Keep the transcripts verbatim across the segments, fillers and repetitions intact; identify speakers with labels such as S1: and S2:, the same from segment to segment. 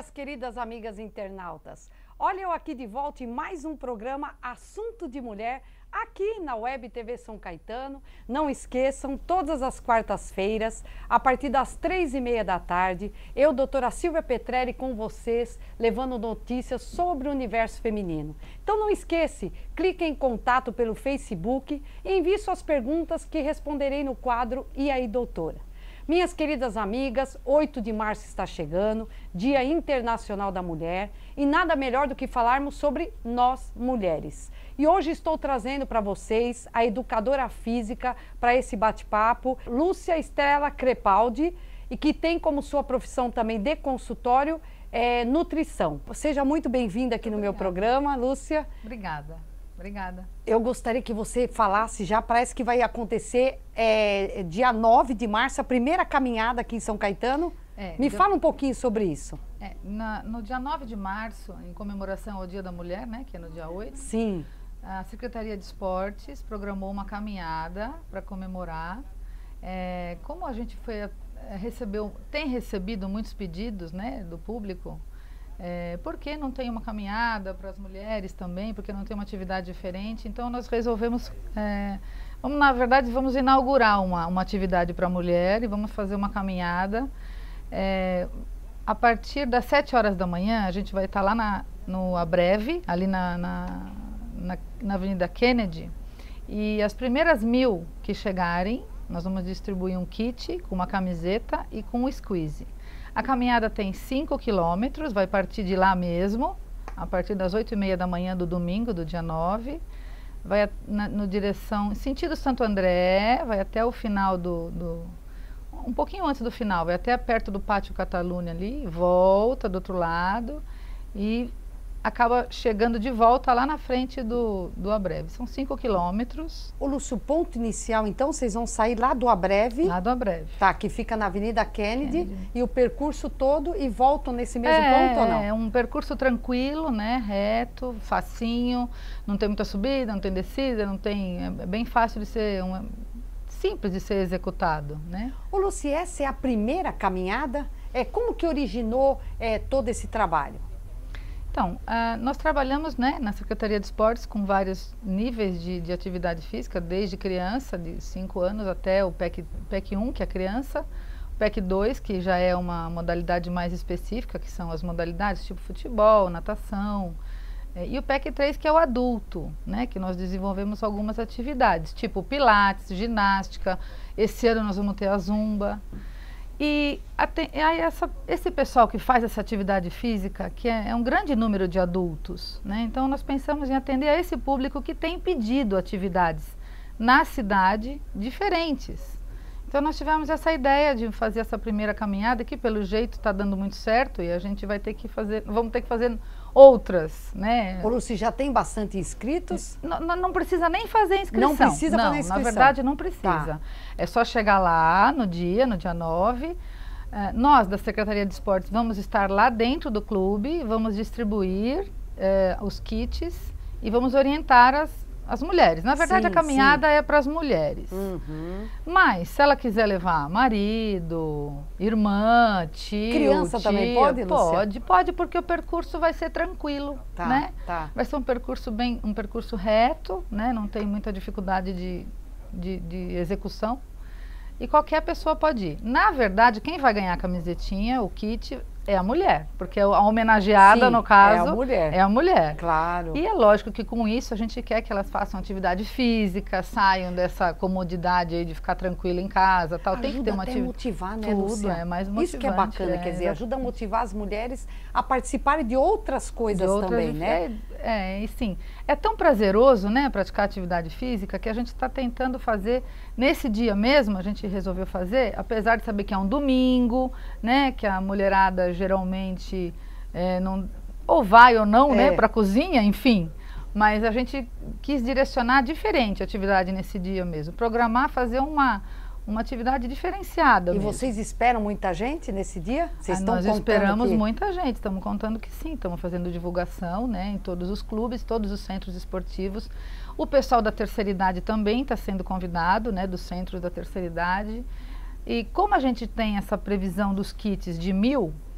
S1: minhas queridas amigas internautas. Olha eu aqui de volta em mais um programa Assunto de Mulher, aqui na Web T V São Caetano. Não esqueçam, todas as quartas-feiras, a partir das três e meia da tarde, eu, doutora Silvia Petrelli, com vocês, levando notícias sobre o universo feminino. Então não esqueça, clique em contato pelo Facebook e envie suas perguntas que responderei no quadro E aí, doutora? Minhas queridas amigas, oito de março está chegando, Dia Internacional da Mulher, e nada melhor do que falarmos sobre nós, mulheres. E hoje estou trazendo para vocês a educadora física para esse bate-papo, Lúcia Estrela Crepaldi, e que tem como sua profissão também de consultório, é, nutrição. Seja muito bem-vinda aqui no meu programa, Lúcia.
S2: Obrigada. Obrigada.
S1: Eu gostaria que você falasse já, parece que vai acontecer é, dia nove de março, a primeira caminhada aqui em São Caetano. É, Me dia... fala um pouquinho sobre isso.
S2: É, na, no dia nove de março, em comemoração ao Dia da Mulher, né, que é no dia oito.
S1: Sim.
S2: A Secretaria de Esportes programou uma caminhada para comemorar. É, como a gente foi, é, recebeu, tem recebido muitos pedidos, né, do público, É, por que não tem uma caminhada para as mulheres também? Porque não tem uma atividade diferente? Então nós resolvemos, é, vamos, na verdade, vamos inaugurar uma, uma atividade para a mulher e vamos fazer uma caminhada. É, a partir das sete horas da manhã, a gente vai estar lá na, no Abreve, ali na, na, na, na Avenida Kennedy, e as primeiras mil que chegarem, nós vamos distribuir um kit com uma camiseta e com um squeeze. A caminhada tem cinco quilômetros, vai partir de lá mesmo, a partir das oito e meia da manhã do domingo, do dia nove. Vai na, no direção, sentido Santo André, vai até o final do, do... um pouquinho antes do final, vai até perto do Pátio Catalunha ali, volta do outro lado e acaba chegando de volta lá na frente do, do Abreve. São cinco quilômetros.
S1: O Lúcio, o ponto inicial, então, vocês vão sair lá do Abreve.
S2: Lá do Abreve.
S1: Tá, que fica na Avenida Kennedy, Kennedy. E o percurso todo e voltam nesse mesmo
S2: é,
S1: ponto ou não?
S2: É um percurso tranquilo, né, reto, facinho, não tem muita subida, não tem descida, não tem, é bem fácil de ser, um, simples de ser executado, né?
S1: Ô Lúcio, essa é a primeira caminhada? É, como que originou é, todo esse trabalho?
S2: Então, uh, nós trabalhamos, né, na Secretaria de Esportes com vários níveis de, de atividade física, desde criança, de cinco anos, até o PEC, PEC um, que é criança, o PEC dois, que já é uma modalidade mais específica, que são as modalidades tipo futebol, natação, eh, e o PEC três, que é o adulto, né, que nós desenvolvemos algumas atividades, tipo pilates, ginástica, esse ano nós vamos ter a zumba. E aí essa, esse pessoal que faz essa atividade física, que é, é um grande número de adultos, né? Então nós pensamos em atender a esse público que tem pedido atividades na cidade diferentes. Então nós tivemos essa ideia de fazer essa primeira caminhada, que pelo jeito está dando muito certo e a gente vai ter que fazer, vamos ter que fazer outras, né?
S1: Ô Lúcio, já tem bastante inscritos?
S2: Não, não precisa nem fazer inscrição.
S1: Não precisa
S2: não,
S1: fazer inscrição?
S2: Na verdade não precisa.
S1: Tá.
S2: É só chegar lá no dia, no dia nove. Uh, nós, da Secretaria de Esportes, vamos estar lá dentro do clube, vamos distribuir uh, os kits e vamos orientar as As mulheres. Na verdade, sim, a caminhada sim. é para as mulheres. Uhum. Mas, se ela quiser levar marido, irmã, tio...
S1: Criança
S2: tia,
S1: também pode, Lúcia?
S2: Pode, pode, porque o percurso vai ser tranquilo,
S1: tá,
S2: né?
S1: Tá.
S2: Vai ser um percurso bem, um percurso reto, né? Não tem muita dificuldade de, de, de execução. E qualquer pessoa pode ir. Na verdade, quem vai ganhar a camisetinha, o kit... é a mulher, porque a homenageada, sim, no caso,
S1: é a mulher.
S2: É a mulher.
S1: Claro.
S2: E é lógico que com isso a gente quer que elas façam atividade física, saiam dessa comodidade aí de ficar tranquila em casa, tal.
S1: Ajuda
S2: Tem que ter uma
S1: até
S2: atividade.
S1: motivar, né,
S2: Tudo,
S1: Lúcia?
S2: é mais motivante.
S1: Isso que é bacana,
S2: é,
S1: quer dizer, ajuda a motivar as mulheres a participarem de outras coisas
S2: de outras,
S1: também, né?
S2: É, é, e sim. É tão prazeroso, né, praticar atividade física, que a gente está tentando fazer, nesse dia mesmo, a gente resolveu fazer, apesar de saber que é um domingo, né, que a mulherada geralmente É, não, ou vai ou não, é. né, para a cozinha, enfim. Mas a gente quis direcionar diferente a atividade nesse dia mesmo. Programar, fazer uma, uma atividade diferenciada.
S1: E
S2: mesmo.
S1: Vocês esperam muita gente nesse dia? Vocês
S2: ah,
S1: estão
S2: nós
S1: contando
S2: esperamos
S1: que...
S2: muita gente, estamos contando que sim. Estamos fazendo divulgação, né, em todos os clubes, todos os centros esportivos. O pessoal da terceira idade também está sendo convidado, né, dos centros da terceira idade. E como a gente tem essa previsão dos kits de mil,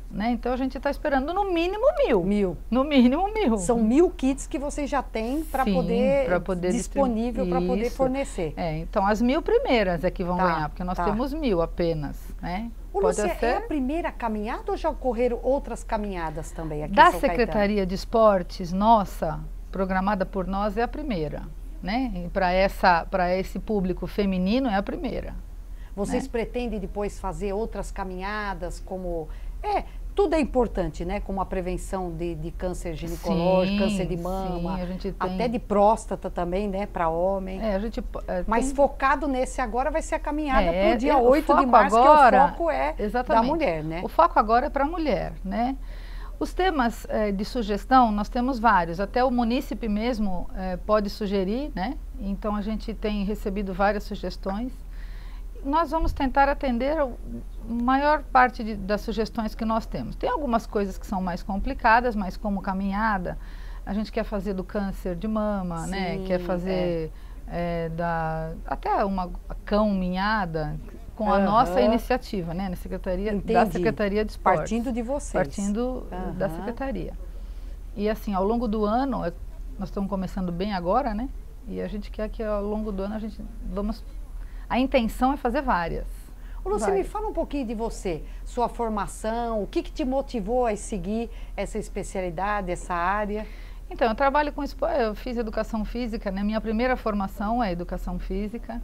S2: né? Então a gente está esperando no mínimo mil.
S1: Mil.
S2: No mínimo mil.
S1: São mil kits que vocês já têm para poder,
S2: pra poder
S1: disponível para poder fornecer.
S2: É, então as mil primeiras é que vão
S1: tá,
S2: ganhar, porque nós
S1: tá.
S2: temos mil apenas, né?
S1: Ô,
S2: Pode
S1: Lúcia,
S2: ser...
S1: é a primeira caminhada ou já ocorreram outras caminhadas também aqui
S2: da
S1: em São
S2: Secretaria
S1: Caetano?
S2: de Esportes, nossa, programada por nós, é a primeira, né? Para essa, para esse público feminino é a primeira.
S1: Vocês
S2: né?
S1: pretendem depois fazer outras caminhadas como... É, tudo é importante, né? Como a prevenção de, de câncer ginecológico,
S2: sim,
S1: câncer de mama,
S2: sim, a gente tem...
S1: até de próstata também, né? Para homem.
S2: É, a gente, é,
S1: Mas
S2: tem...
S1: focado nesse agora vai ser a caminhada
S2: é,
S1: para o dia
S2: é,
S1: oito de março,
S2: agora,
S1: que o foco é
S2: exatamente,
S1: da mulher, né?
S2: O foco agora é para a mulher, né? Os temas é, de sugestão, nós temos vários, até o munícipe mesmo é, pode sugerir, né? Então a gente tem recebido várias sugestões. Nós vamos tentar atender a maior parte de, das sugestões que nós temos. Tem algumas coisas que são mais complicadas, mas como caminhada, a gente quer fazer do câncer de mama,
S1: Sim,
S2: né? Quer fazer é. É, da, até uma caminhada com uhum. a nossa iniciativa, né? Na Secretaria, da Secretaria de Esportes.
S1: Partindo de vocês.
S2: Partindo uhum. da Secretaria. E assim, ao longo do ano, nós estamos começando bem agora, né? E a gente quer que ao longo do ano a gente vamos... A intenção é fazer várias.
S1: Ô, Lúcia, me fala um pouquinho de você, sua formação, o que, que te motivou a seguir essa especialidade, essa área?
S2: Então, eu trabalho com esporte, eu fiz educação física, né? Minha primeira formação é educação física.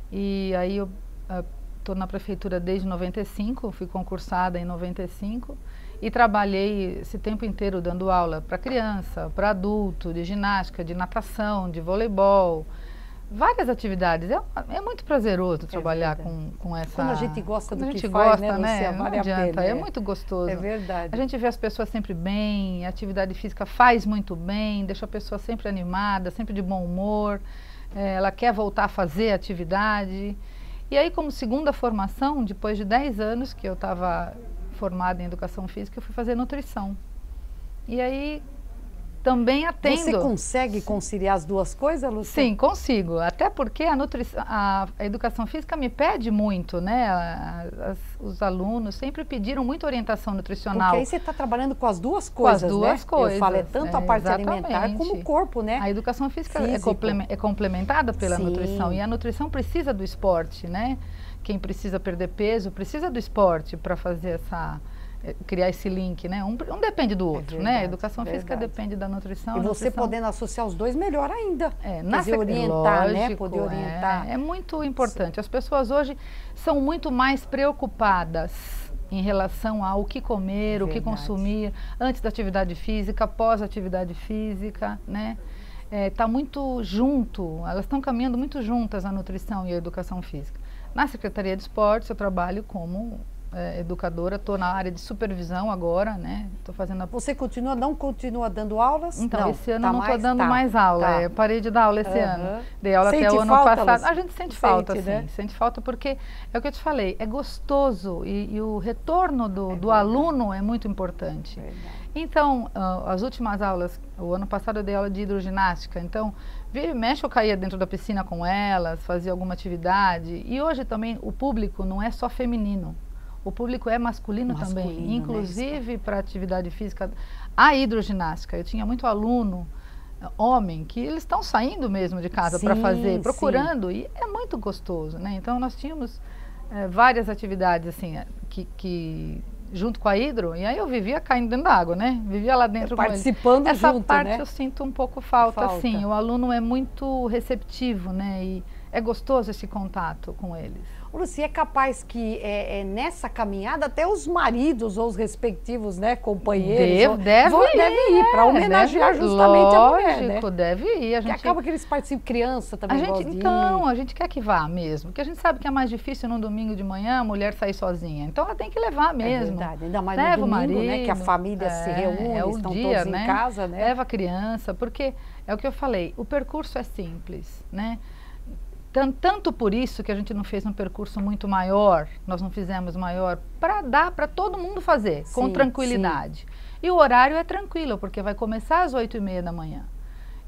S2: E aí eu estou na prefeitura desde noventa e cinco, fui concursada em noventa e cinco. E trabalhei esse tempo inteiro dando aula para criança, para adulto, de ginástica, de natação, de voleibol. Várias atividades. É, é muito prazeroso trabalhar é com, com essa...
S1: Quando a gente gosta do
S2: a
S1: que
S2: gente
S1: faz,
S2: gosta,
S1: né, Lúcia?
S2: Não
S1: Vale
S2: adianta,
S1: a pena,
S2: é muito gostoso.
S1: É verdade.
S2: A gente vê as pessoas sempre bem, a atividade física faz muito bem, deixa a pessoa sempre animada, sempre de bom humor, é, ela quer voltar a fazer atividade. E aí, como segunda formação, depois de dez anos que eu estava formada em educação física, eu fui fazer nutrição. E aí... Também atendo.
S1: Você consegue conciliar as duas coisas, Lúcia?
S2: Sim, consigo. Até porque a, nutrição, a, a educação física me pede muito, né? A, as, os alunos sempre pediram muita orientação nutricional.
S1: Porque aí você está trabalhando com as duas coisas,
S2: com as duas
S1: né?
S2: coisas.
S1: Eu falo, é tanto
S2: é,
S1: a parte
S2: exatamente.
S1: alimentar como o corpo, né?
S2: A educação física é,
S1: Físico.
S2: é complementada pela
S1: Sim.
S2: nutrição. E a nutrição precisa do esporte, né? Quem precisa perder peso precisa do esporte para fazer essa... criar esse link, né? Um, um depende do outro, é verdade, né? A educação verdade. física depende da nutrição.
S1: E você
S2: nutrição...
S1: podendo associar os dois, melhor ainda.
S2: É, na
S1: Quer dizer, orientar,
S2: lógico,
S1: né? Poder orientar.
S2: É, é muito importante. As pessoas hoje são muito mais preocupadas em relação ao que comer, é o que consumir, antes da atividade física, após a atividade física, né? Está é, muito junto, elas estão caminhando muito juntas, a nutrição e a educação física. Na Secretaria de Esportes, eu trabalho como... É, educadora, estou na área de supervisão agora, né? Tô fazendo a...
S1: Você continua, não continua dando aulas?
S2: Então,
S1: não,
S2: esse ano
S1: tá
S2: não estou
S1: mais,
S2: dando
S1: tá,
S2: mais aula,
S1: tá.
S2: é, parei de dar aula esse
S1: uhum.
S2: ano. Dei aula
S1: sente
S2: até o ano
S1: falta,
S2: passado.
S1: Lúcia?
S2: A gente sente falta,
S1: sente,
S2: sim.
S1: Né?
S2: Sente falta porque é o que eu te falei, é gostoso e, e o retorno do,
S1: é
S2: do aluno é muito importante.
S1: Verdade.
S2: Então, uh, as últimas aulas, o ano passado eu dei aula de hidroginástica, então, vira e mexe eu caía dentro da piscina com elas, fazia alguma atividade. E hoje também o público não é só feminino. O público é masculino, masculino também, inclusive né? Para atividade física, a hidroginástica. Eu tinha muito aluno, homem, que eles estão saindo mesmo de casa para fazer, procurando, sim. E é muito gostoso, né? Então nós tínhamos é, várias atividades assim, que, que junto com a hidro, e aí eu vivia caindo dentro da água, né? Vivia lá dentro
S1: é, participando
S2: com eles. Essa
S1: junto,
S2: parte
S1: né?
S2: Eu sinto um pouco falta,
S1: falta,
S2: sim. O aluno é muito receptivo, né? E é gostoso esse contato com eles.
S1: Lúcia, é capaz que é, é, nessa caminhada até os maridos ou os respectivos, né, companheiros
S2: deve,
S1: ou,
S2: deve,
S1: vão,
S2: ir,
S1: deve ir para homenagear
S2: deve,
S1: justamente
S2: lógico,
S1: a mulher, né?
S2: deve ir. A gente,
S1: que acaba que eles participam, criança também
S2: a gente,
S1: de
S2: Então,
S1: ir.
S2: a gente quer que vá mesmo, porque a gente sabe que é mais difícil num domingo de manhã a mulher sair sozinha. Então ela tem que levar mesmo.
S1: É verdade, ainda mais
S2: Leva
S1: no domingo,
S2: o marido,
S1: né, que a família
S2: é,
S1: se reúne,
S2: é o
S1: estão
S2: dia,
S1: todos
S2: né?
S1: em casa, né?
S2: Leva a criança, porque é o que eu falei, o percurso é simples, né? Tanto por isso que a gente não fez um percurso muito maior, nós não fizemos maior, para dar para todo mundo fazer, sim, com tranquilidade. Sim. E o horário é tranquilo, porque vai começar às oito e meia da manhã.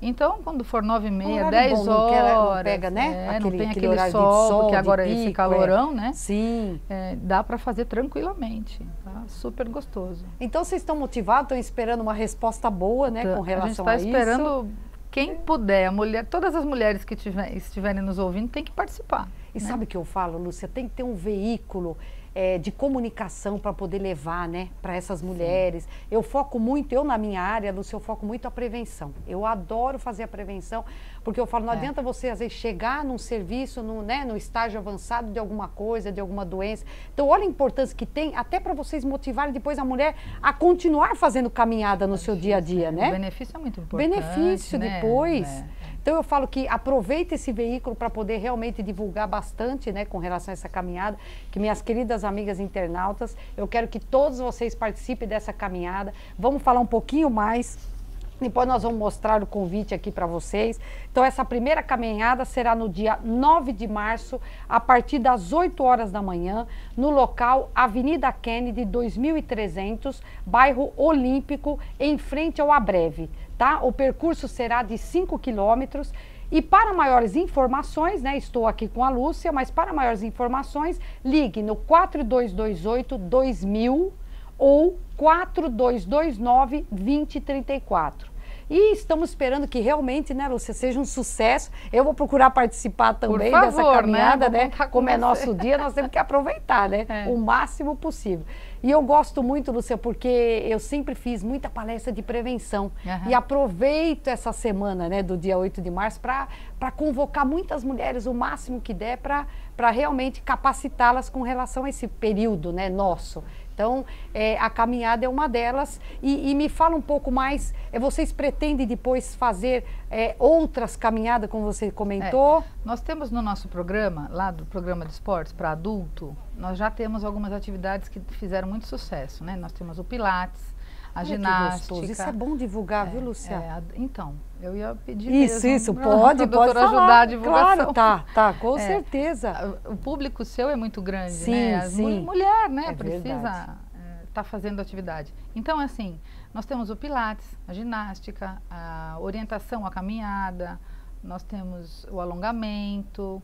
S2: Então, quando for nove e meia,
S1: Horário
S2: dez
S1: bom, não quer- não
S2: horas,
S1: pega, né?
S2: é,
S1: Aquele-
S2: não tem
S1: aquele
S2: aquele
S1: horário de
S2: sol,
S1: sol,
S2: porque
S1: de
S2: agora é esse
S1: pico,
S2: calorão,
S1: é.
S2: né?
S1: Sim.
S2: É, dá para fazer tranquilamente, tá? Super gostoso.
S1: Então vocês estão motivados, estão esperando uma resposta boa, né, com relação a,
S2: a gente está
S1: isso.
S2: esperando quem puder, a mulher, todas as mulheres que tiver, estiverem nos ouvindo tem que participar.
S1: E
S2: né?
S1: sabe o que eu falo, Lúcia? Tem que ter um veículo é, de comunicação para poder levar, né, para essas mulheres. Sim. Eu foco muito, eu na minha área, Lúcia, eu foco muito a prevenção. Eu adoro fazer a prevenção, porque eu falo, não é. adianta você, às vezes, chegar num serviço, no, né, no estágio avançado de alguma coisa, de alguma doença. Então, olha a importância que tem, até para vocês motivarem depois a mulher a continuar fazendo caminhada no seu dia a dia, né?
S2: O benefício é muito importante.
S1: Benefício
S2: né?
S1: depois.
S2: É.
S1: Então eu falo que aproveita esse veículo para poder realmente divulgar bastante, né, com relação a essa caminhada, que minhas queridas amigas internautas, eu quero que todos vocês participem dessa caminhada. Vamos falar um pouquinho mais, depois nós vamos mostrar o convite aqui para vocês. Então essa primeira caminhada será no dia nove de março, a partir das oito horas da manhã, no local Avenida Kennedy, dois mil e trezentos, bairro Olímpico, em frente ao Abreve. Tá? O percurso será de cinco quilômetros e para maiores informações, né, estou aqui com a Lúcia, mas para maiores informações, ligue no quatro dois dois oito, dois mil ou quatro dois dois nove, dois zero três quatro. E estamos esperando que realmente, né, Lúcia, seja um sucesso. Eu vou procurar participar também
S2: favor,
S1: dessa caminhada,
S2: né?
S1: né? Como é nosso dia, nós temos que aproveitar, né? É. O máximo possível. E eu gosto muito, Lúcia, porque eu sempre fiz muita palestra de prevenção. Uhum. E aproveito essa semana, né, do dia oito de março, para para convocar muitas mulheres o máximo que der para realmente capacitá-las com relação a esse período, né, nosso. Então, é, a caminhada é uma delas. E, e me fala um pouco mais, é, vocês pretendem depois fazer é, outras caminhadas, como você comentou?
S2: É, nós temos no nosso programa, lá do programa de esportes para adulto, nós já temos algumas atividades que fizeram muito sucesso, né? Nós temos o Pilates, a Olha ginástica.
S1: Isso é bom divulgar,
S2: é,
S1: viu, Lúcia?
S2: É, então, eu ia pedir
S1: Isso,
S2: mesmo
S1: isso, pode, pode falar.
S2: ajudar a divulgação.
S1: Claro, tá, tá, com
S2: é,
S1: certeza.
S2: O público seu é muito grande,
S1: sim,
S2: né? As
S1: sim.
S2: Mulher, né,
S1: é
S2: precisa estar tá fazendo atividade. Então, assim, nós temos o Pilates, a ginástica, a orientação, a caminhada, nós temos o alongamento,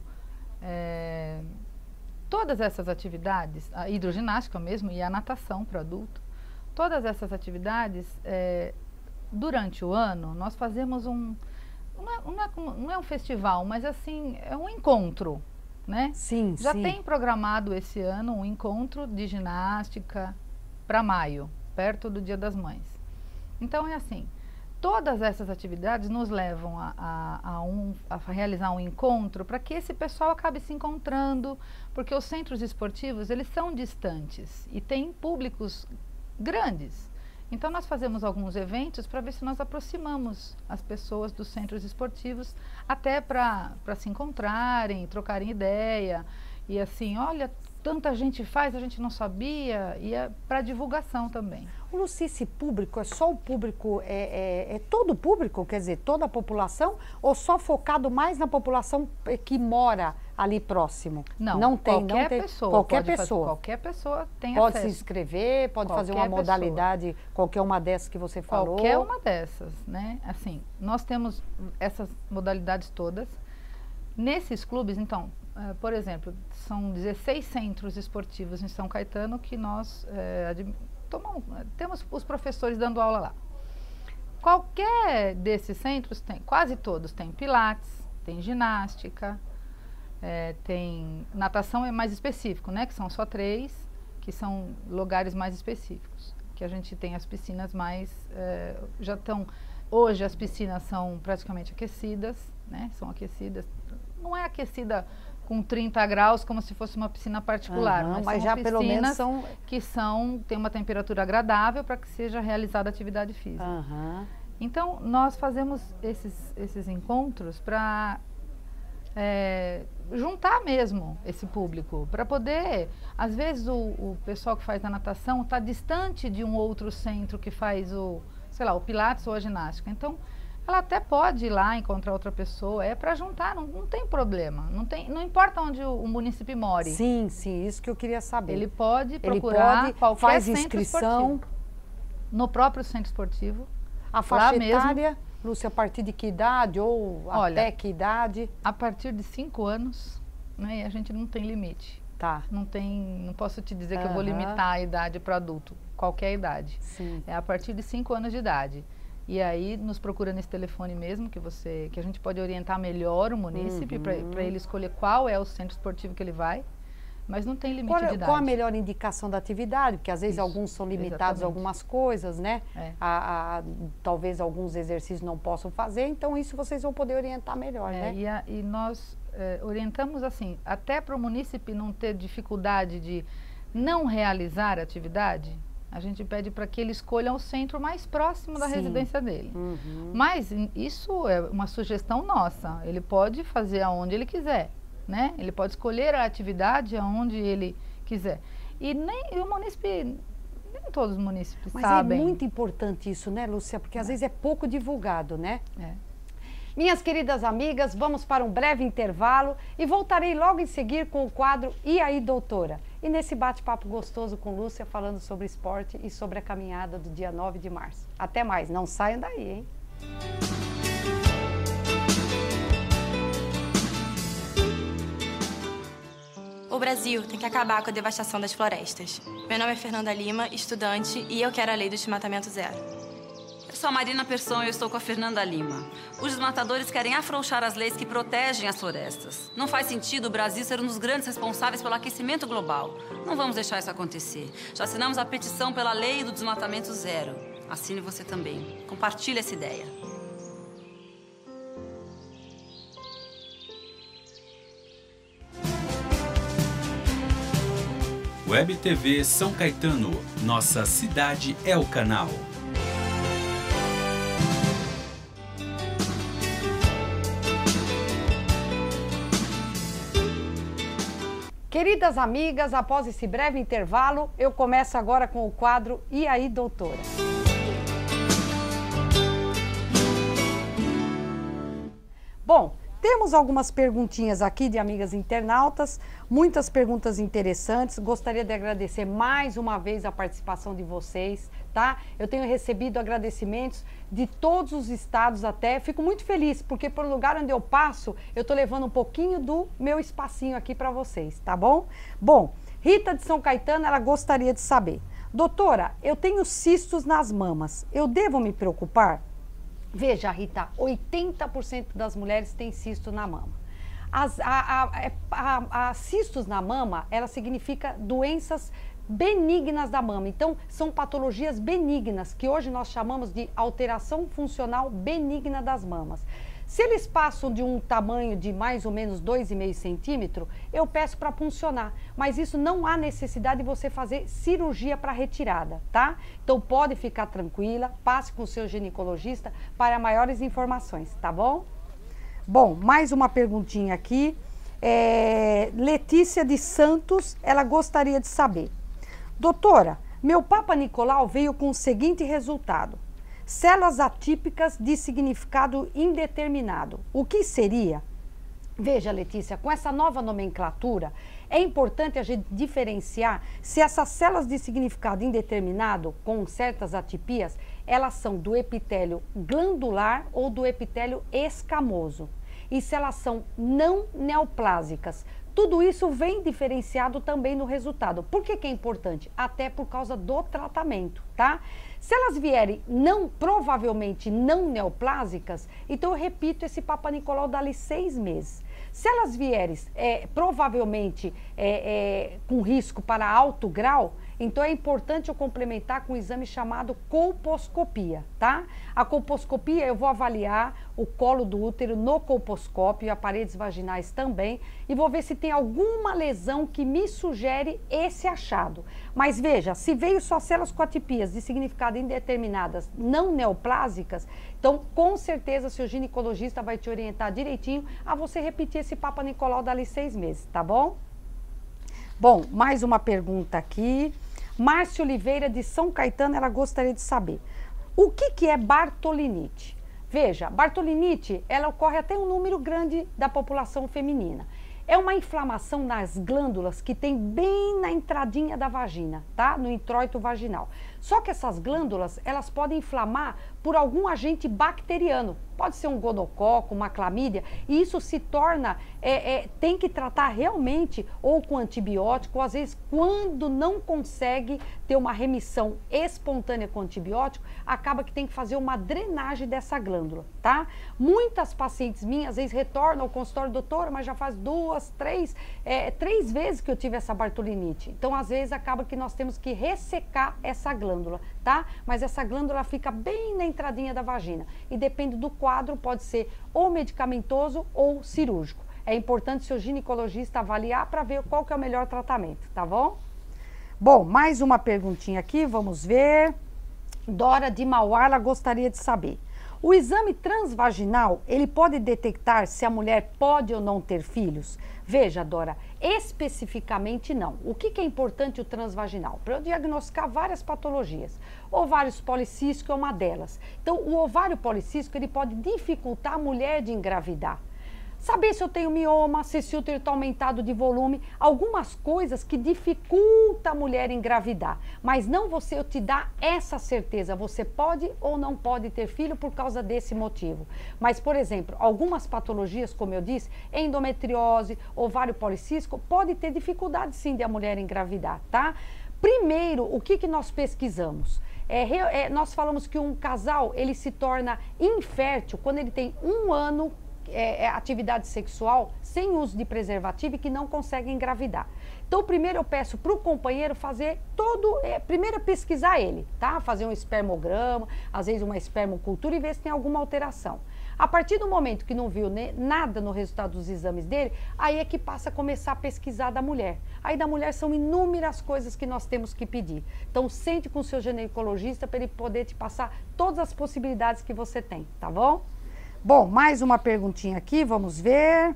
S2: é, todas essas atividades, a hidroginástica mesmo e a natação para adulto. Todas essas atividades, é, durante o ano, nós fazemos um, não é, não, é, não é um festival, mas assim, é um encontro, né?
S1: Sim,
S2: Já
S1: sim.
S2: tem programado esse ano um encontro de ginástica para maio, perto do Dia das Mães. Então é assim, todas essas atividades nos levam a, a, a, um, a realizar um encontro para que esse pessoal acabe se encontrando, porque os centros esportivos, eles são distantes e tem públicos grandes. Então nós fazemos alguns eventos para ver se nós aproximamos as pessoas dos centros esportivos, até para para se encontrarem, trocarem ideia. E assim, olha, tanta gente faz, a gente não sabia, e é para divulgação também.
S1: O Lúcia, esse público é só o público, é, é, é todo o público, quer dizer, toda a população, ou só focado mais na população que mora ali próximo?
S2: Não,
S1: não tem,
S2: qualquer
S1: não tem,
S2: pessoa.
S1: Qualquer
S2: pode
S1: pessoa.
S2: Fazer, qualquer pessoa tem
S1: pode
S2: acesso.
S1: se inscrever, pode
S2: qualquer
S1: fazer uma
S2: pessoa.
S1: modalidade, qualquer uma dessas que você falou.
S2: Qualquer uma dessas, né? Assim, nós temos essas modalidades todas. Nesses clubes, então, uh, por exemplo, são dezesseis centros esportivos em São Caetano que nós uh, tomamos, temos os professores dando aula lá. Qualquer desses centros tem, quase todos tem pilates, tem ginástica, é, tem natação é mais específico, né? Que são só três, que são lugares mais específicos. Que a gente tem as piscinas mais, é, já estão, hoje as piscinas são praticamente aquecidas, né? São aquecidas, não é aquecida com trinta graus como se fosse uma piscina particular,
S1: uhum,
S2: mas,
S1: mas
S2: são
S1: já
S2: piscinas
S1: pelo menos são
S2: que são, tem uma temperatura agradável para que seja realizada atividade física.
S1: Uhum.
S2: Então, nós fazemos esses, esses encontros para é, juntar mesmo esse público, para poder, às vezes o, o pessoal que faz a natação está distante de um outro centro que faz o, sei lá, o pilates ou a ginástica. Então, ela até pode ir lá encontrar outra pessoa, é para juntar, não, não tem problema, não, tem, não importa onde o, o município more.
S1: Sim, sim, isso que eu queria saber.
S2: Ele pode procurar
S1: Ele pode,
S2: qualquer
S1: faz
S2: centro
S1: inscrição
S2: esportivo. No próprio centro esportivo.
S1: A faixa
S2: lá
S1: etária?
S2: Mesmo,
S1: Lúcia, a partir de que idade ou
S2: Olha,
S1: até que idade?
S2: A partir de cinco anos, né, a gente não tem limite.
S1: Tá.
S2: Não tem, não posso te dizer
S1: Uhum.
S2: que eu vou limitar a idade para adulto, qualquer idade.
S1: Sim.
S2: É a partir de cinco anos de idade. E aí nos procura nesse telefone mesmo, que você, que a gente pode orientar melhor o munícipe, uhum. para ele escolher qual é o centro esportivo que ele vai. Mas não tem limite
S1: qual,
S2: de idade.
S1: Qual a melhor indicação da atividade? Porque às vezes Isso, alguns são limitados exatamente. a algumas coisas, né? É. A, a, talvez alguns exercícios não possam fazer, então isso vocês vão poder orientar melhor,
S2: é,
S1: né?
S2: E, a, e nós é, orientamos assim, até para o munícipe não ter dificuldade de não realizar a atividade, a gente pede para que ele escolha o centro mais próximo da Sim. residência dele. Uhum. Mas isso é uma sugestão nossa, ele pode fazer aonde ele quiser. Né? Ele pode escolher a atividade aonde ele quiser. E nem e o munícipe, nem todos os munícipes
S1: Mas
S2: sabem.
S1: Mas é muito importante isso, né, Lúcia? Porque às é. vezes é pouco divulgado, né?
S2: É.
S1: Minhas queridas amigas, vamos para um breve intervalo e voltarei logo em seguida com o quadro E aí, doutora? E nesse bate-papo gostoso com Lúcia, falando sobre esporte e sobre a caminhada do dia nove de março. Até mais, não saiam daí, hein?
S3: O Brasil tem que acabar com a devastação das florestas. Meu nome é Fernanda Lima, estudante, e eu quero a lei do desmatamento zero.
S4: Eu sou a Marina Persson e eu estou com a Fernanda Lima. Os desmatadores querem afrouxar as leis que protegem as florestas. Não faz sentido o Brasil ser um dos grandes responsáveis pelo aquecimento global. Não vamos deixar isso acontecer. Já assinamos a petição pela lei do desmatamento zero. Assine você também. Compartilhe essa ideia.
S5: Web T V São Caetano, nossa cidade é o canal.
S1: Queridas amigas, após esse breve intervalo, eu começo agora com o quadro E aí, doutora? Bom, temos algumas perguntinhas aqui de amigas internautas, muitas perguntas interessantes. Gostaria de agradecer mais uma vez a participação de vocês, tá? Eu tenho recebido agradecimentos de todos os estados até. Fico muito feliz, porque por lugar onde eu passo, eu tô levando um pouquinho do meu espacinho aqui para vocês, tá bom? Bom, Rita de São Caetano, ela gostaria de saber. Doutora, eu tenho cistos nas mamas, eu devo me preocupar? Veja, Rita, oitenta por cento das mulheres têm cisto na mama. As a, a, a, a cistos na mama, ela significa doenças benignas da mama. Então, são patologias benignas, que hoje nós chamamos de alteração funcional benigna das mamas. Se eles passam de um tamanho de mais ou menos dois vírgula cinco centímetros, eu peço para puncionar. Mas isso não há necessidade de você fazer cirurgia para retirada, tá? Então pode ficar tranquila, passe com o seu ginecologista para maiores informações, tá bom? Bom, mais uma perguntinha aqui. É, Letícia de Santos, ela gostaria de saber. Doutora, meu Papa Nicolau veio com o seguinte resultado. Células atípicas de significado indeterminado. O que seria? Veja, Letícia, com essa nova nomenclatura, é importante a gente diferenciar se essas células de significado indeterminado, com certas atipias, elas são do epitélio glandular ou do epitélio escamoso. E se elas são não neoplásicas. Tudo isso vem diferenciado também no resultado. Por que que é importante? Até por causa do tratamento, tá? Se elas vierem não, provavelmente não neoplásicas, então eu repito esse Papa Nicolau dali seis meses. Se elas vierem é, provavelmente é, é, com risco para alto grau, então é importante eu complementar com um exame chamado colposcopia, tá? A colposcopia eu vou avaliar o colo do útero no colposcópio e as paredes vaginais também e vou ver se tem alguma lesão que me sugere esse achado. Mas veja, se veio só células com atipias de significado indeterminadas não neoplásicas, então com certeza seu ginecologista vai te orientar direitinho a você repetir esse Papa Nicolau dali seis meses, tá bom? Bom, mais uma pergunta aqui. Márcia Oliveira de São Caetano, ela gostaria de saber. O que que é Bartolinite? Veja, Bartolinite, ela ocorre até um número grande da população feminina. É uma inflamação nas glândulas que tem bem na entradinha da vagina, tá? No introito vaginal. Só que essas glândulas, elas podem inflamar por algum agente bacteriano. Pode ser um gonococo, uma clamídia, e isso se torna, é, é, tem que tratar realmente ou com antibiótico, ou às vezes quando não consegue ter uma remissão espontânea com antibiótico, acaba que tem que fazer uma drenagem dessa glândula, tá? Muitas pacientes minhas, às vezes retornam ao consultório, doutora, mas já faz duas, três, é, três vezes que eu tive essa bartolinite. Então, às vezes, acaba que nós temos que ressecar essa glândula, tá? Mas essa glândula fica bem na entradinha da vagina e depende do quadro, pode ser ou medicamentoso ou cirúrgico. É importante o seu ginecologista avaliar para ver qual que é o melhor tratamento, tá bom? Bom, mais uma perguntinha aqui, vamos ver. Dora de Mauá, ela gostaria de saber. O exame transvaginal, ele pode detectar se a mulher pode ou não ter filhos? Veja, Dora, especificamente não. O que, que é importante o transvaginal? Para eu diagnosticar várias patologias. Ovários policísticos é uma delas. Então, o ovário policístico, ele pode dificultar a mulher de engravidar. Saber se eu tenho mioma, se esse útero está aumentado de volume, algumas coisas que dificultam a mulher engravidar. Mas não você eu te dar essa certeza, você pode ou não pode ter filho por causa desse motivo. Mas, por exemplo, algumas patologias, como eu disse, endometriose, ovário policístico, pode ter dificuldade sim de a mulher engravidar, tá? Primeiro, o que, que nós pesquisamos? É, é, nós falamos que um casal, ele se torna infértil quando ele tem um ano É, é, atividade sexual sem uso de preservativo e que não consegue engravidar. Então, primeiro eu peço para o companheiro fazer todo, é, primeiro é pesquisar ele, tá? Fazer um espermograma, às vezes uma espermocultura e ver se tem alguma alteração. A partir do momento que não viu né, nada no resultado dos exames dele, aí é que passa a começar a pesquisar da mulher. Aí da mulher são inúmeras coisas que nós temos que pedir. Então, sente com o seu ginecologista para ele poder te passar todas as possibilidades que você tem, tá bom? Bom, mais uma perguntinha aqui, vamos ver.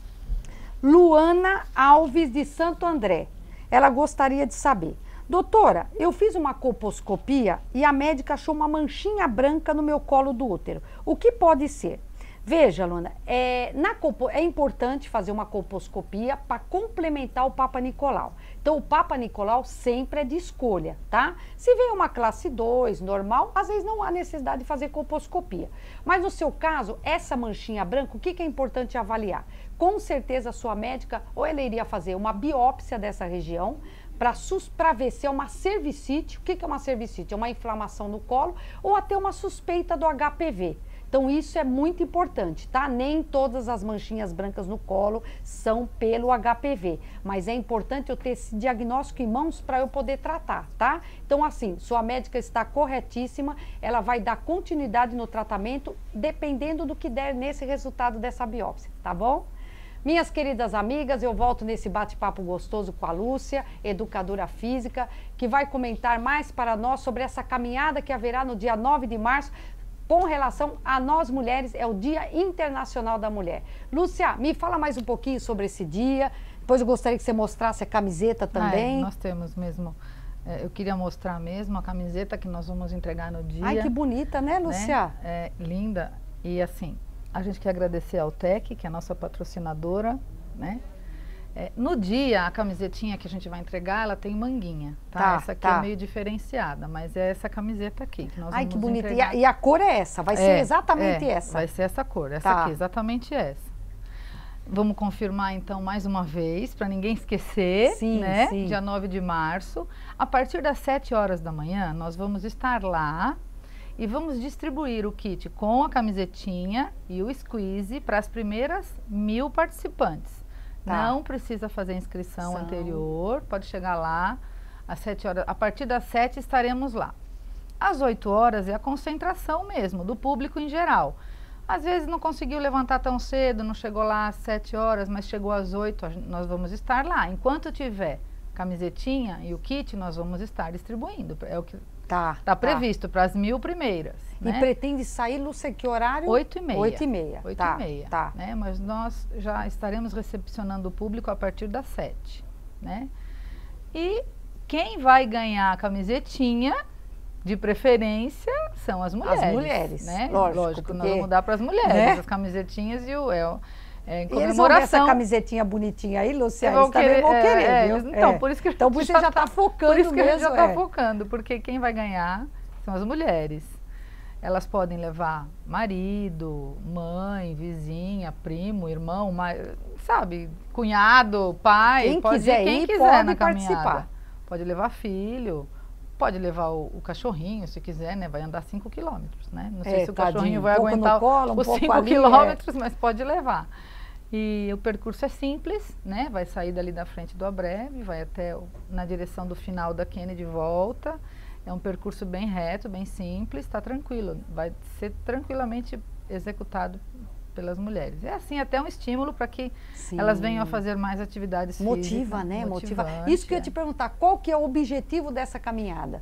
S1: Luana Alves de Santo André. Ela gostaria de saber. Doutora, eu fiz uma colposcopia e a médica achou uma manchinha branca no meu colo do útero. O que pode ser? Veja, Luana, é, na, é importante fazer uma colposcopia para complementar o Papa Nicolau. Então, o Papa Nicolau sempre é de escolha, tá? Se vem uma classe dois, normal, às vezes não há necessidade de fazer colposcopia. Mas no seu caso, essa manchinha branca, o que, que é importante avaliar? Com certeza a sua médica, ou ela iria fazer uma biópsia dessa região, para ver se é uma cervicite. O que, que é uma cervicite? É uma inflamação no colo ou até uma suspeita do H P V. Então, isso é muito importante, tá? Nem todas as manchinhas brancas no colo são pelo H P V, mas é importante eu ter esse diagnóstico em mãos para eu poder tratar, tá? Então, assim, sua médica está corretíssima, ela vai dar continuidade no tratamento, dependendo do que der nesse resultado dessa biópsia, tá bom? Minhas queridas amigas, eu volto nesse bate-papo gostoso com a Lúcia, educadora física, que vai comentar mais para nós sobre essa caminhada que haverá no dia nove de março, com relação a nós mulheres, é o Dia Internacional da Mulher. Lúcia, me fala mais um pouquinho sobre esse dia, depois eu gostaria que você mostrasse a camiseta também.
S2: Ah, é, nós temos mesmo, é, eu queria mostrar mesmo a camiseta que nós vamos entregar no dia.
S1: Ai, que bonita, né, Lúcia?
S2: Né? É linda, e assim, a gente quer agradecer ao T E C, que é a nossa patrocinadora, né? É, no dia, a camisetinha que a gente vai entregar, ela tem manguinha, tá?
S1: tá
S2: essa aqui
S1: tá.
S2: é meio diferenciada, mas é essa camiseta aqui que nós
S1: Ai,
S2: vamos
S1: que bonita.
S2: entregar.
S1: E a, e a cor é essa? Vai
S2: é,
S1: ser exatamente
S2: é,
S1: essa?
S2: Vai ser essa cor, essa
S1: tá.
S2: aqui, exatamente essa. Vamos confirmar então mais uma vez, para ninguém esquecer,
S1: sim,
S2: né?
S1: Sim.
S2: Dia nove de março, a partir das sete horas da manhã, nós vamos estar lá e vamos distribuir o kit com a camisetinha e o squeeze para as primeiras mil participantes. Tá. Não precisa fazer inscrição São. anterior, pode chegar lá às sete horas, a partir das sete estaremos lá. Às oito horas é a concentração mesmo, do público em geral. Às vezes não conseguiu levantar tão cedo, não chegou lá às sete horas, mas chegou às oito, nós vamos estar lá. Enquanto tiver camisetinha e o kit, nós vamos estar distribuindo. É o que está
S1: tá,
S2: previsto
S1: tá.
S2: para as mil primeiras.
S1: E
S2: né?
S1: pretende sair, Lúcia, que horário?
S2: Oito e meia.
S1: Oito e meia.
S2: Oito
S1: tá,
S2: e meia.
S1: Tá.
S2: Né? Mas nós já estaremos recepcionando o público a partir das sete. Né? E quem vai ganhar a camisetinha, de preferência, são as mulheres.
S1: As mulheres,
S2: né?
S1: lógico.
S2: Lógico,
S1: porque,
S2: nós vamos dar para as mulheres, né? As camisetinhas e o... É, É, em
S1: e eles vão ver essa
S2: comemoração.
S1: camisetinha bonitinha aí, Luciana,
S2: Vão
S1: eles também
S2: querer-
S1: vão
S2: é,
S1: querer,
S2: é,
S1: viu?
S2: eles- então,
S1: É.
S2: por isso que a
S1: Então, por
S2: gente
S1: isso você já
S2: tá-
S1: está focando
S2: Por isso que a gente
S1: mesmo.
S2: já está
S1: é.
S2: focando, porque quem vai ganhar são as mulheres. Elas podem levar marido, mãe, vizinha, primo, irmão, ma- sabe, cunhado, pai.
S1: Quem
S2: pode
S1: quiser
S2: quem
S1: ir,
S2: quiser
S1: pode
S2: na caminhada.
S1: participar.
S2: Pode levar filho, pode levar o, o cachorrinho, se quiser, né? Vai andar cinco quilômetros, né? Não sei
S1: É,
S2: se o
S1: tadinho,
S2: cachorrinho
S1: um
S2: vai
S1: pouco no
S2: aguentar
S1: colo, um
S2: os
S1: pouco
S2: cinco
S1: ali, é.
S2: quilômetros, mas pode levar. E o percurso é simples, né? Vai sair dali da frente do Abreve, vai até o, na direção do final da Kennedy e volta. É um percurso bem reto, bem simples, está tranquilo. Vai ser tranquilamente executado pelas mulheres. É assim, até um estímulo para que
S1: Sim.
S2: elas venham a fazer mais atividades
S1: Motiva,
S2: físicas.
S1: né? Motiva.
S2: Motivante,
S1: Isso que eu ia te
S2: é.
S1: perguntar, qual que é o objetivo dessa caminhada?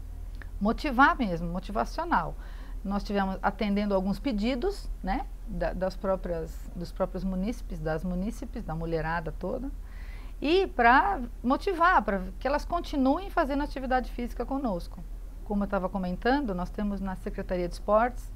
S2: Motivar mesmo, motivacional. Nós tivemos atendendo alguns pedidos, né, da, das próprias, dos próprios munícipes, das munícipes, da mulherada toda, e para motivar, para que elas continuem fazendo atividade física conosco. Como eu estava comentando, nós temos na Secretaria de Esportes,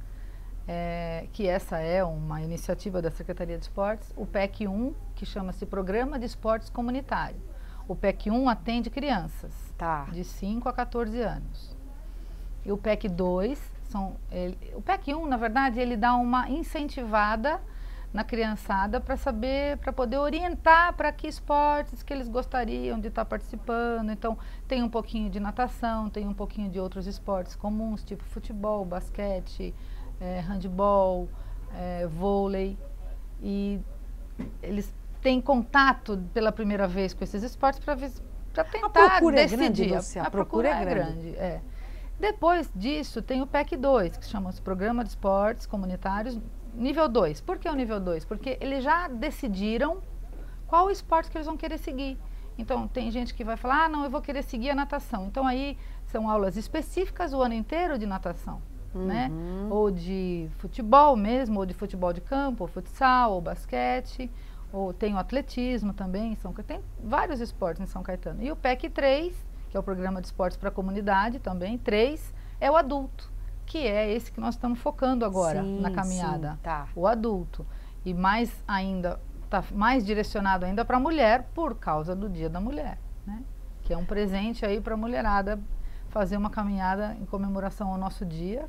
S2: é, que essa é uma iniciativa da Secretaria de Esportes, o P E C um, que chama-se Programa de Esportes Comunitário. O P E C um atende crianças
S1: Tá.
S2: de cinco a quatorze anos. E o P E C dois, são, ele, o P E C um, na verdade, ele dá uma incentivada na criançada para saber, para poder orientar para que esportes que eles gostariam de estar participando. Então, tem um pouquinho de natação, tem um pouquinho de outros esportes comuns, tipo futebol, basquete, é, handebol, é, vôlei. E eles têm contato pela primeira vez com esses esportes para tentar
S1: procura é
S2: decidir.
S1: grande, Lúcia, a procura é grande.
S2: é. Depois disso, tem o P E C dois, que chama-se Programa de Esportes Comunitários, nível dois. Por que o nível dois? Porque eles já decidiram qual esporte que eles vão querer seguir. Então, tem gente que vai falar, ah, não, eu vou querer seguir a natação. Então, aí são aulas específicas o ano inteiro de natação,
S1: Uhum.
S2: né? Ou de futebol mesmo, ou de futebol de campo, ou futsal, ou basquete, ou tem o atletismo também, São, tem vários esportes em São Caetano. E o P E C três, que é o Programa de Esportes para a Comunidade também, três, é o adulto, que é esse que nós estamos focando agora
S1: Sim,
S2: na caminhada.
S1: sim, tá.
S2: O adulto. E mais ainda, está mais direcionado ainda para a mulher, por causa do Dia da Mulher, né? Que é um presente aí para a mulherada fazer uma caminhada em comemoração ao nosso dia.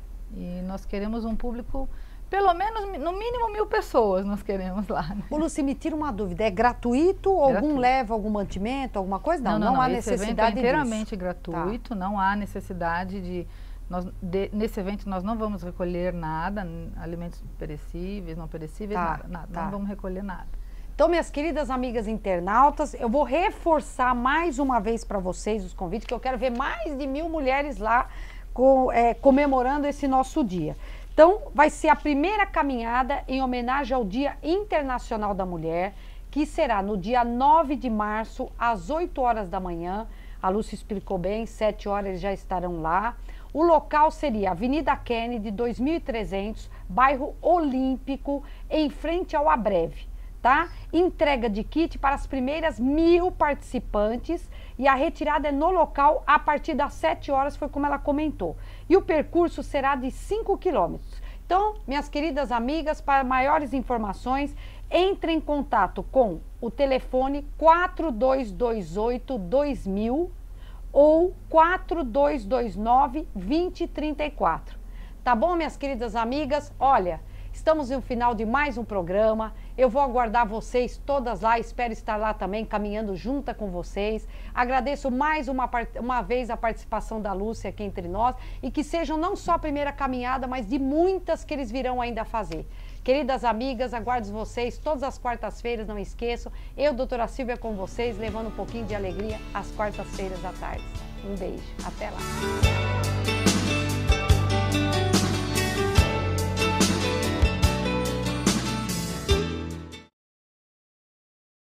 S2: E nós queremos um público, pelo menos, no mínimo mil pessoas nós queremos lá, né?
S1: Ô, Luci, me tira uma dúvida, é gratuito ou algum
S2: Gratuito.
S1: leva algum mantimento, alguma coisa? Não,
S2: Não,
S1: não,
S2: não, não.
S1: há
S2: Esse evento é
S1: necessidade
S2: inteiramente
S1: disso.
S2: gratuito, não há necessidade de, nós, de... Nesse evento nós não vamos recolher nada, n- alimentos perecíveis, não perecíveis,
S1: Tá,
S2: nada, nada.
S1: tá.
S2: Não vamos recolher nada.
S1: Então, minhas queridas amigas internautas, eu vou reforçar mais uma vez para vocês os convites, que eu quero ver mais de mil mulheres lá co- é, comemorando esse nosso dia. Então, vai ser a primeira caminhada em homenagem ao Dia Internacional da Mulher, que será no dia nove de março, às oito horas da manhã. A Lúcia explicou bem, sete horas eles já estarão lá. O local seria Avenida Kennedy, dois mil e trezentos, bairro Olímpico, em frente ao Abreve. Tá? Entrega de kit para as primeiras mil participantes e a retirada é no local a partir das sete horas, foi como ela comentou. E o percurso será de cinco quilômetros. Então, minhas queridas amigas, para maiores informações, entre em contato com o telefone quatro dois dois oito dois mil ou quatro dois dois nove dois zero três quatro. Tá bom, minhas queridas amigas? Olha, estamos no final de mais um programa. Eu vou aguardar vocês todas lá, espero estar lá também, caminhando junta com vocês. Agradeço mais uma, uma vez a participação da Lúcia aqui entre nós e que sejam não só a primeira caminhada, mas de muitas que eles virão ainda fazer. Queridas amigas, aguardo vocês todas as quartas-feiras, não esqueçam. Eu, doutora Silvia, com vocês, levando um pouquinho de alegria às quartas-feiras à tarde. Um beijo, até lá.